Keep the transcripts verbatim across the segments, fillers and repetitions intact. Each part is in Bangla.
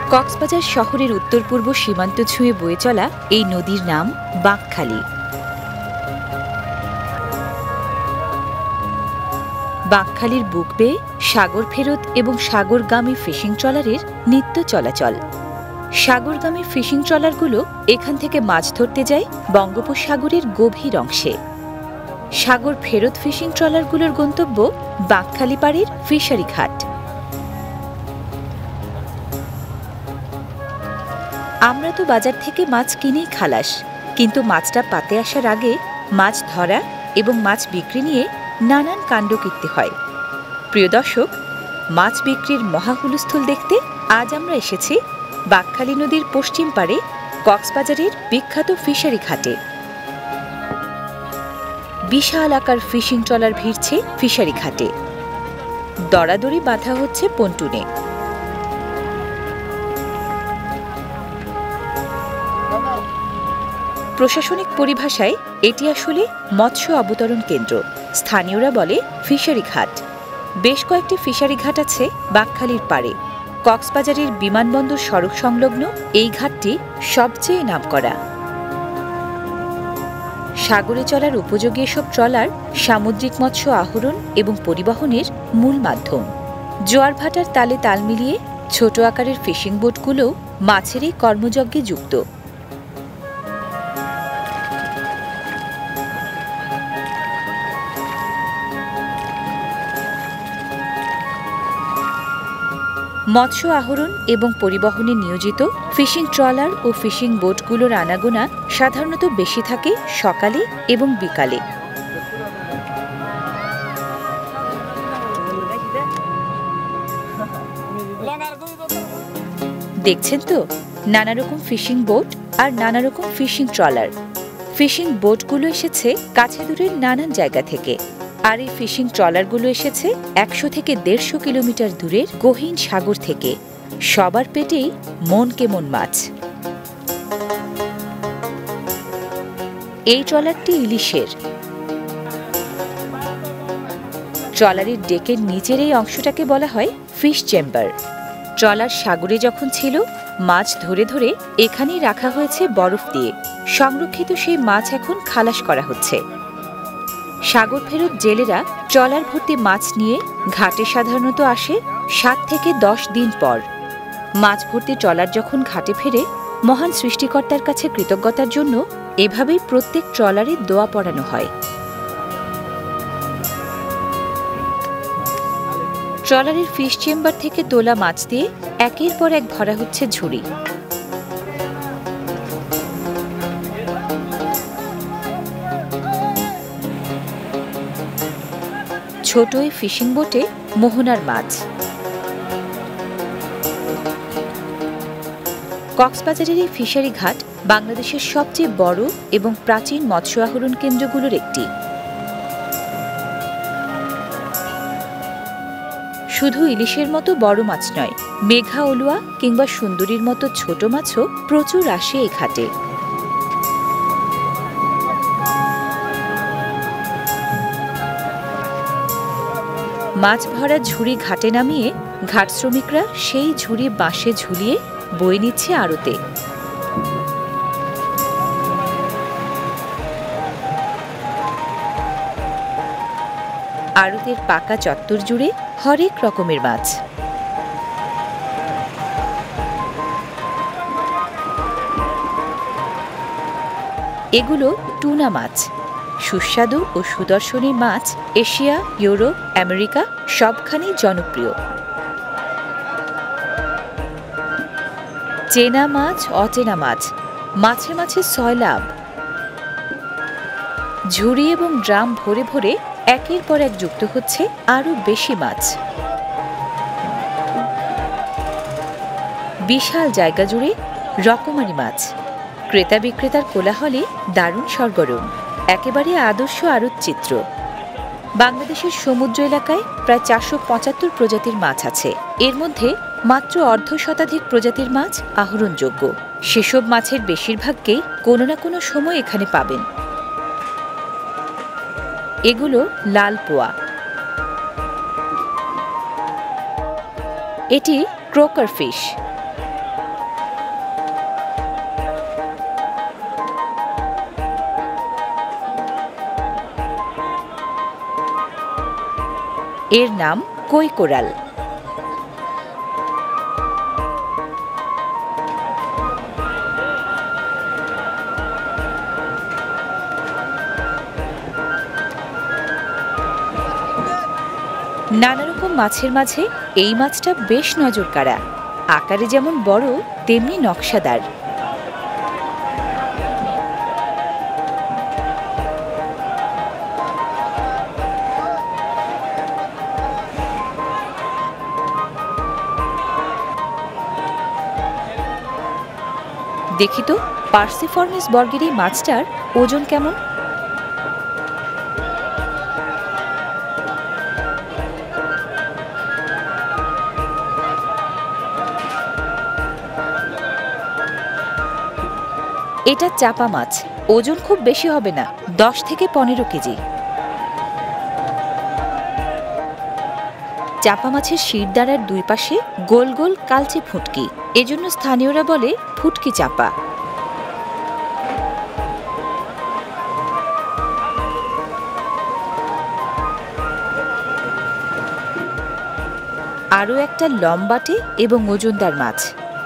কক্সবাজার শহরের উত্তর পূর্ব সীমান্ত ছুঁয়ে বয়ে চলা এই নদীর নাম বাঁকখালী। বাঁকখালীর বুক বেয়ে সাগর ফেরত এবং সাগরগামী ফিশিং ট্রলারের নিত্য চলাচল। সাগরগামী ফিশিং ট্রলারগুলো এখান থেকে মাছ ধরতে যায় বঙ্গোপসাগরের গভীর অংশে। সাগর ফেরত ফিশিং ট্রলারগুলোর গন্তব্য বাঁকখালী পাড়ের ফিশারি ঘাট। আমরা তো বাজার থেকে মাছ কিনেই খালাস, কিন্তু মাছটা পাতে আসার আগে মাছ ধরা এবং মাছ বিক্রি নিয়ে নানান কাণ্ড কীর্তি হয়। প্রিয় দর্শক, মাছ বিক্রির মহাহুলস্থুল দেখতে আজ আমরা এসেছি বাঁকখালী নদীর পশ্চিম পাড়ে কক্সবাজারের বিখ্যাত ফিশারি ঘাটে। বিশাল আকার ফিশিং ট্রলার ভিড়ছে ফিশারি ঘাটে। দড়াদড়ি বাঁধা হচ্ছে পন্টুনে। প্রশাসনিক পরিভাষায় এটি আসলে মৎস্য অবতরণ কেন্দ্র, স্থানীয়রা বলে ফিশারি ঘাট। বেশ কয়েকটি ফিশারি ঘাট আছে বাঁকখালীর পাড়ে। কক্সবাজারের বিমানবন্দর সড়ক সংলগ্ন এই ঘাটটি সবচেয়ে নামকরা। সাগরে চলার উপযোগী এসব ট্রলার সামুদ্রিক মৎস্য আহরণ এবং পরিবহনের মূল মাধ্যম। জোয়ার ভাটার তালে তাল মিলিয়ে ছোট আকারের ফিশিং বোটগুলোও মাছের এই কর্মযজ্ঞে যুক্ত। মৎস্য আহরণ এবং পরিবহনে নিয়োজিত ফিশিং ট্রলার ও ফিশিং বোটগুলোর আনাগোনা সাধারণত বেশি থাকে সকালে এবং বিকালে। দেখছেন তো নানা রকম ফিশিং বোট আর নানা রকম ফিশিং ট্রলার। ফিশিং বোটগুলো এসেছে কাছে দূরের নানান জায়গা থেকে, আর এই ফিশিং ট্রলারগুলো এসেছে একশো থেকে দেড়শো কিলোমিটার দূরের গহীন সাগর থেকে। সবার পেটেই মন কেমন মাছ। এই ট্রলারটি ইলিশের। ট্রলারের ডেকের নিচের এই অংশটাকে বলা হয় ফিশ চেম্বার। ট্রলার সাগরে যখন ছিল, মাছ ধরে ধরে এখানেই রাখা হয়েছে বরফ দিয়ে। সংরক্ষিত সেই মাছ এখন খালাস করা হচ্ছে। সাগর ফেরত জেলেরা ট্রলার ভর্তি মাছ নিয়ে ঘাটে সাধারণত আসে সাত থেকে দশ দিন পর। মাছ ভর্তি ট্রলার যখন ঘাটে ফেরে, মহান সৃষ্টিকর্তার কাছে কৃতজ্ঞতার জন্য এভাবেই প্রত্যেক ট্রলারে দোয়া পড়ানো হয়। ট্রলারের ফিশ চেম্বার থেকে তোলা মাছ দিয়ে একের পর এক ভরা হচ্ছে ঝুড়ি। ছোট এই ফিশিং বোটে মোহনার মাছ। কক্সবাজারের এই ফিশারি ঘাট বাংলাদেশের সবচেয়ে বড় এবং প্রাচীন মৎস্য আহরণ কেন্দ্রগুলোর একটি। শুধু ইলিশের মতো বড় মাছ নয়, মেঘা অলুয়া কিংবা সুন্দরীর মতো ছোট মাছও প্রচুর আসে এই ঘাটে। মাছ ভরা ঝুড়ি ঘাটে নামিয়ে ঘাট শ্রমিকরা সেই ঝুড়ি বাঁশে ঝুলিয়ে বয়ে নিচ্ছে আড়তে। আড়তের পাকা চত্বর জুড়ে হরেক রকমের মাছ। এগুলো টুনা মাছ। সুস্বাদু ও সুদর্শনী মাছ এশিয়া, ইউরোপ, আমেরিকা সবখানেই জনপ্রিয়। চেনা মাছ, অচেনা মাছ, মাছে মাছে সয়লাভ। ঝুড়ি এবং ড্রাম ভরে ভরে একের পর এক যুক্ত হচ্ছে আরও বেশি মাছ। বিশাল জায়গা জুড়ে রকমারি মাছ। ক্রেতা বিক্রেতার কোলাহলে দারুণ সরগরম। একেবারে আদর্শ আড়ত চিত্র। বাংলাদেশের সমুদ্র এলাকায় প্রায় চারশো পঁচাত্তর প্রজাতির মাছ আছে। এর মধ্যে মাত্র অর্ধ শতাধিক প্রজাতির মাছ আহরণযোগ্য। সেসব মাছের বেশিরভাগকেই কোনো না কোনো সময় এখানে পাবেন। এগুলো লাল পোয়া। এটি ক্রোকার ফিশ। এর নাম কই কোরাল। নানা রকম মাছের মাঝে এই মাছটা বেশ নজরকাড়া। আকারে যেমন বড় তেমনি নকশাদার। দেখি তো পার্সিফর্মিস বর্গের এই মাছটার ওজন কেমন। এটা চাপা মাছ, ওজন খুব বেশি হবে না, দশ থেকে পনেরো কেজি। চাপা মাছের শিরদাঁড়ার দুই পাশে গোল গোল কালচে ফুটকি, এজন্য স্থানীয়রা বলে ফুটকি চাপা। আরও একটা লম্বাটে এবং ওজনদার মাছ।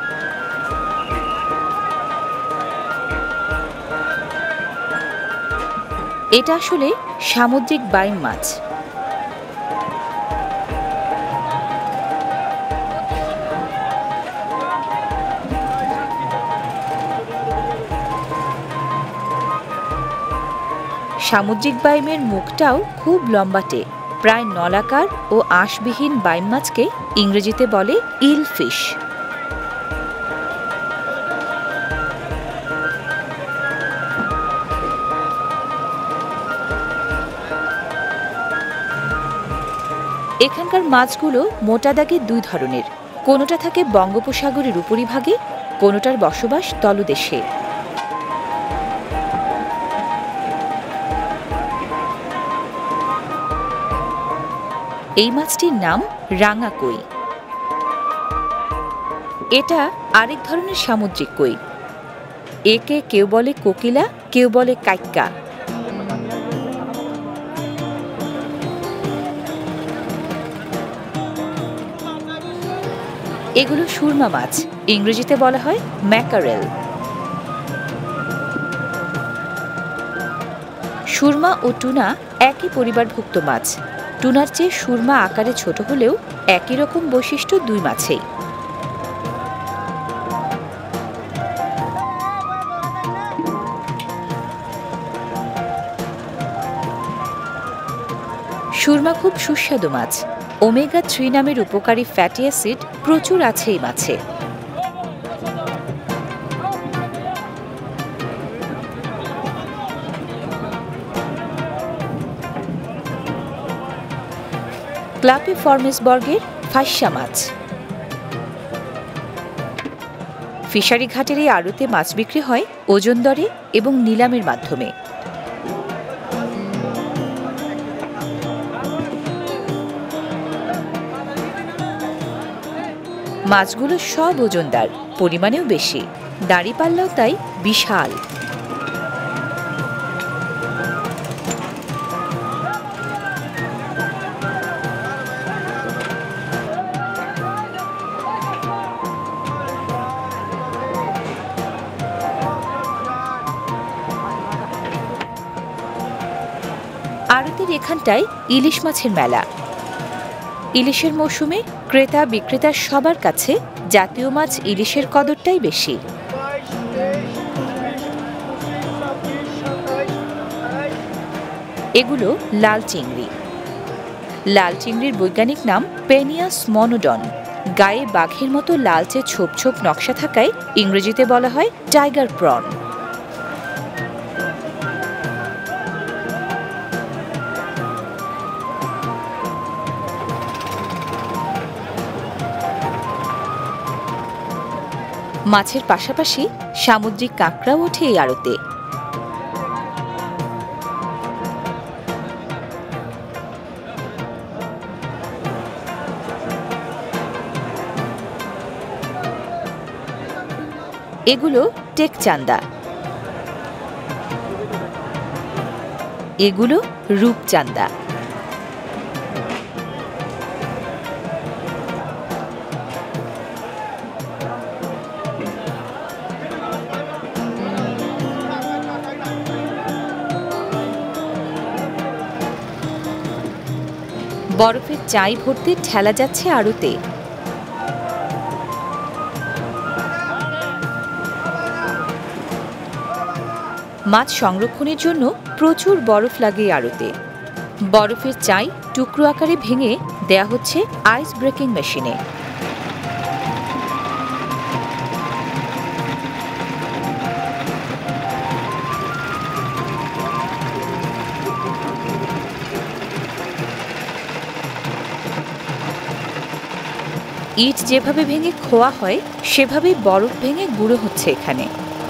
এটা আসলে সামুদ্রিক বাইম মাছ। সামুদ্রিক বাইমের মুখটাও খুব লম্বাটে, প্রায় নলাকার ও আঁশবিহীন বাইম মাছকে ইংরেজিতে বলে ইল ফিশ। এখানকার মাছগুলো মোটা দাগে দুই ধরনের, কোনোটা থাকে বঙ্গোপসাগরের উপরিভাগে, কোনোটার বসবাস তলদেশে। এই মাছটির নাম রাঙা কই। এটা আরেক ধরনের সামুদ্রিক কই। একে কেউ বলে কোকিলা, কেউ বলে কাইক্কা। এগুলো সুরমা মাছ, ইংরেজিতে বলা হয় ম্যাকারেল। সুরমা ও টুনা একই পরিবারভুক্ত মাছ। টুনার চেয়ে সুরমা আকারে ছোট হলেও একই রকম বৈশিষ্ট্য দুই মাছেই। সুরমা খুব সুস্বাদু মাছ। ওমেগা থ্রি নামের উপকারী ফ্যাটি অ্যাসিড প্রচুর আছে এই মাছে। ক্লাপিফর্মিস বর্গের ফাইসা মাছ। ফিশারি ঘাটের এই আড়তে মাছ বিক্রি হয় ওজন দরে এবং নিলামের মাধ্যমে। মাছগুলো সব ওজনদার, পরিমাণেও বেশি, দাঁড়িপাল্লাও তাই বিশাল। আড়তের এখানটায় ইলিশ মাছের মেলা। ইলিশের মৌসুমে ক্রেতা বিক্রেতা সবার কাছে জাতীয় মাছ ইলিশের কদরটাই বেশি। এগুলো লাল চিংড়ি। লাল চিংড়ির বৈজ্ঞানিক নাম পেনিয়াস মনোডন। গায়ে বাঘের মতো লালচে ছোপ ছোপ নকশা থাকায় ইংরেজিতে বলা হয় টাইগার প্রন। মাছের পাশাপাশি সামুদ্রিক কাঁকড়াও ওঠে এই আড়তে। এগুলো টেকচান্দা, এগুলো রূপচান্দা। বরফের চাই ভর্তি ঠেলা যাচ্ছে আড়তে। মাছ সংরক্ষণের জন্য প্রচুর বরফ লাগে আড়তে। বরফের চাই টুকরো আকারে ভেঙে দেয়া হচ্ছে আইস ব্রেকিং মেশিনে। ইট যেভাবে ভেঙে খোয়া হয় সেভাবেই বরফ ভেঙে গুঁড়ো হচ্ছে এখানে।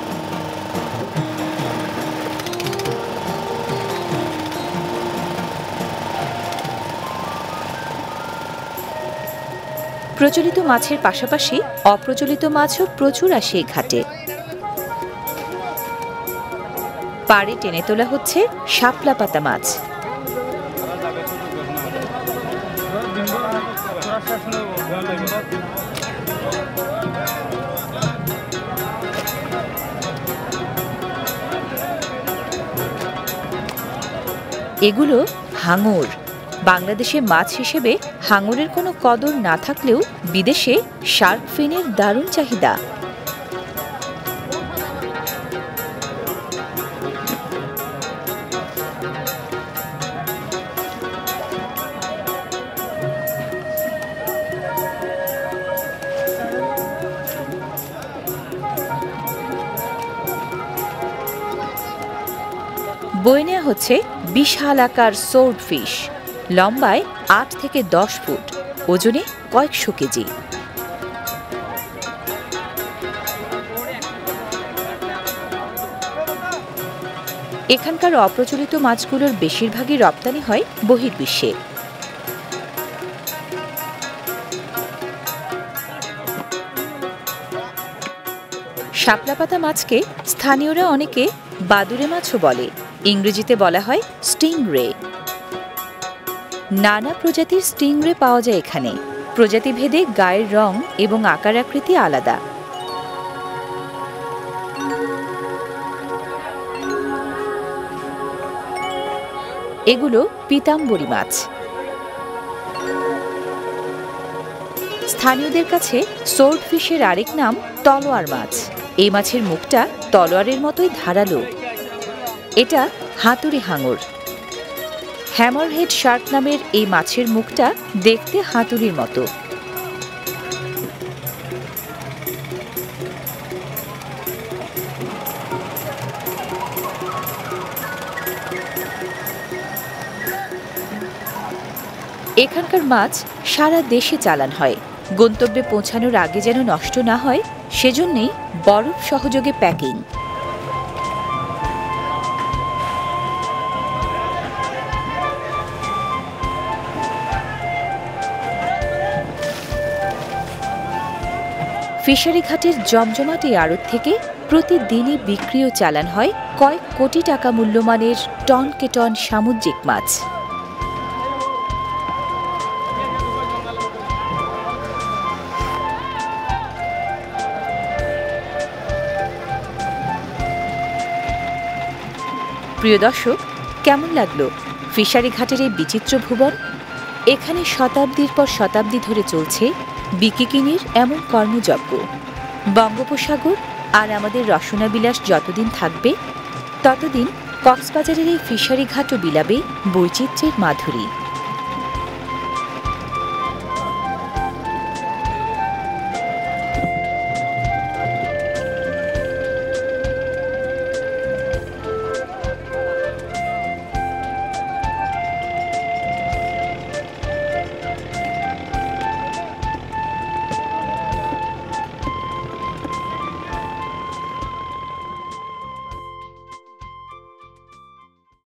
প্রচলিত মাছের পাশাপাশি অপ্রচলিত মাছও প্রচুর আসে এই ঘাটে। পাড়ে টেনে তোলা হচ্ছে শাপলা পাতা মাছ। এগুলো হাঙর। বাংলাদেশে মাছ হিসেবে হাঙরের কোনো কদর না থাকলেও বিদেশে শার্ক ফিনের দারুণ চাহিদা। বয়ে নেওয়া হচ্ছে বিশাল আকার সোর্ড ফিশ, লম্বায় আট থেকে দশ ফুট, ওজনে কয়েকশো কেজি। এখানকার অপ্রচলিত মাছগুলোর বেশিরভাগই রপ্তানি হয় বহির্বিশ্বে। শাপলা পাতা মাছকে স্থানীয়রা অনেকে বাদুড়ে মাছও বলে। ইংরেজিতে বলা হয় স্টিংরে। নানা প্রজাতির স্টিংরে পাওয়া যায় এখানে। প্রজাতিভেদে গায়ের রং এবং আকার আকৃতি আলাদা। এগুলো পিতাম্বরী মাছ। স্থানীয়দের কাছে সোর্ড ফিশের আরেক নাম তলোয়ার মাছ। এই মাছের মুখটা তলোয়ারের মতোই ধারালো। এটা হাতুড়ি হাঙর। হ্যামারহেড শার্ক নামের এই মাছের মুখটা দেখতে হাতুড়ির মতো। এখানকার মাছ সারা দেশে চালান হয়। গন্তব্যে পৌঁছানোর আগে যেন নষ্ট না হয় সেজন্যই বরফ সহযোগে প্যাকিং। ফিশারি ঘাটের জমজমাট এই আড়ত থেকে প্রতিদিনই বিক্রি ও চালান হয় কয়েক কোটি টাকা মূল্যমানের টনকে টন সামুদ্রিক মাছ। প্রিয় দর্শক, কেমন লাগলো ফিশারি ঘাটের এই বিচিত্র ভুবন? এখানে শতাব্দীর পর শতাব্দী ধরে চলছে বিকিকিনির এমন কর্মযজ্ঞ। বঙ্গোপসাগর আর আমাদের রসনা বিলাস যতদিন থাকবে ততদিন কক্সবাজারের এই ফিশারি ঘাটও বিলাবে বৈচিত্র্যের মাধুরী।